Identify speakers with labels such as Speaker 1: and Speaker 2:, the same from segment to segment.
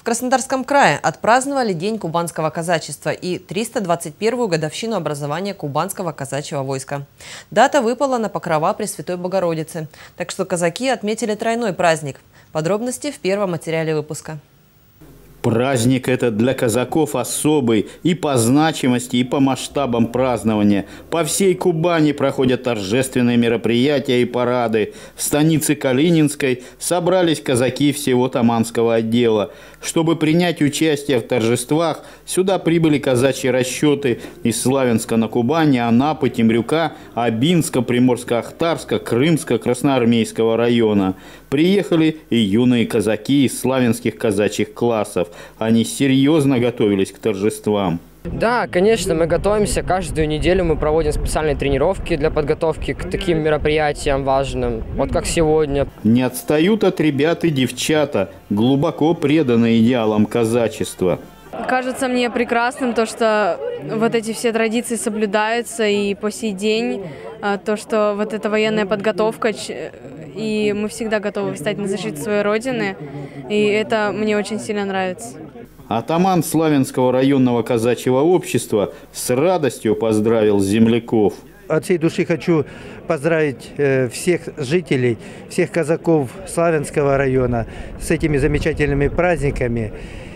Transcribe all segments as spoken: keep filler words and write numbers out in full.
Speaker 1: Краснодарском крае отпраздновали День кубанского казачества и триста двадцать первую годовщину образования кубанского казачьего войска. Дата выпала на покрова Пресвятой Богородицы, так что казаки отметили тройной праздник. Подробности в первом материале выпуска.
Speaker 2: Праздник этот для казаков особый и по значимости, и по масштабам празднования. По всей Кубани проходят торжественные мероприятия и парады. В станице Калининской собрались казаки всего Таманского отдела. Чтобы принять участие в торжествах, сюда прибыли казачьи расчеты из Славянска на Кубани, Анапы, Темрюка, Абинска, Приморско-Ахтарска, Крымска, Красноармейского района. Приехали и юные казаки из славянских казачьих классов. Они серьезно готовились к торжествам.
Speaker 3: Да, конечно, мы готовимся. Каждую неделю мы проводим специальные тренировки для подготовки к таким мероприятиям важным, вот как сегодня.
Speaker 2: Не отстают от ребят и девчата, глубоко преданы идеалам казачества.
Speaker 4: Кажется мне прекрасным то, что вот эти все традиции соблюдаются и по сей день, то, что вот эта военная подготовка, и мы всегда готовы встать на защиту своей Родины, и это мне очень сильно нравится.
Speaker 2: Атаман Славянского районного казачьего общества с радостью поздравил земляков.
Speaker 5: От всей души хочу поздравить всех жителей, всех казаков Славянского района с этими замечательными праздниками.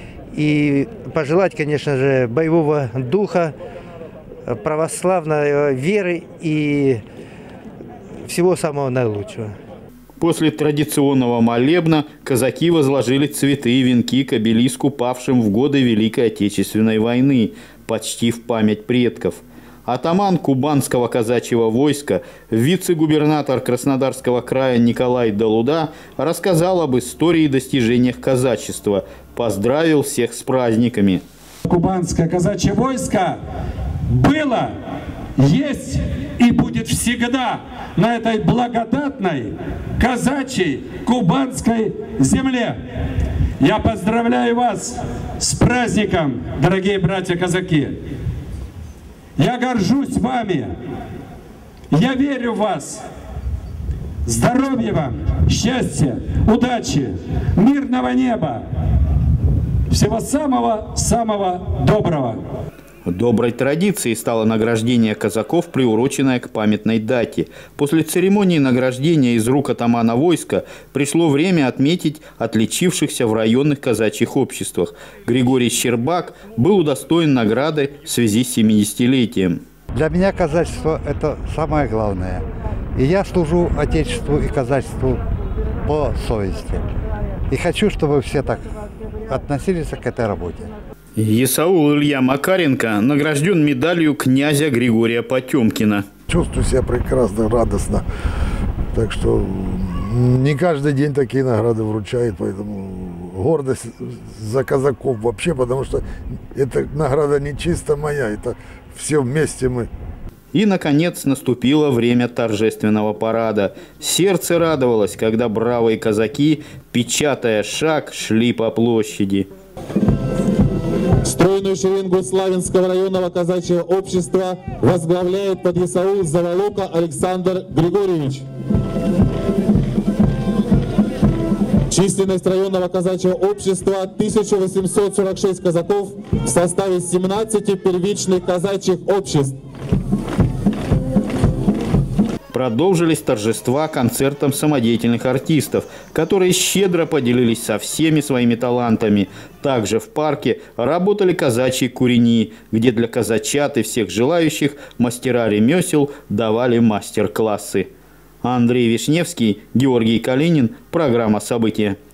Speaker 5: И пожелать, конечно же, боевого духа, православной веры и всего самого наилучшего.
Speaker 2: После традиционного молебна казаки возложили цветы и венки к обелиску павшим в годы Великой Отечественной войны, почти в память предков. Атаман кубанского казачьего войска, вице-губернатор Краснодарского края Николай Долуда рассказал об истории и достижениях казачества, поздравил всех с праздниками.
Speaker 6: Кубанское казачье войско было, есть и будет всегда на этой благодатной казачьей кубанской земле. Я поздравляю вас с праздником, дорогие братья-казаки. Я горжусь вами. Я верю в вас. Здоровья вам, счастья, удачи, мирного неба. Всего самого-самого доброго.
Speaker 2: Доброй традицией стало награждение казаков, приуроченное к памятной дате. После церемонии награждения из рук атамана войска пришло время отметить отличившихся в районных казачьих обществах. Григорий Щербак был удостоен награды в связи с семидесятилетием.
Speaker 7: Для меня казачество – это самое главное. И я служу Отечеству и казачеству по совести. И хочу, чтобы все так относились к этой работе.
Speaker 2: Есаул Илья Макаренко награжден медалью князя Григория Потемкина.
Speaker 8: Чувствую себя прекрасно, радостно. Так что не каждый день такие награды вручают, поэтому гордость за казаков вообще, потому что эта награда не чисто моя, это все вместе мы.
Speaker 2: И, наконец, наступило время торжественного парада. Сердце радовалось, когда бравые казаки, печатая шаг, шли по площади.
Speaker 9: Стройную шеренгу Славянского районного казачьего общества возглавляет подъясаул Заволока Александр Григорьевич. Численность районного казачьего общества тысяча восемьсот сорок шесть казаков в составе семнадцати первичных казачьих обществ.
Speaker 2: Продолжились торжества концертом самодеятельных артистов, которые щедро поделились со всеми своими талантами. Также в парке работали казачьи курени, где для казачат и всех желающих мастера ремесел давали мастер-классы. Андрей Вишневский, Георгий Калинин. Программа «События».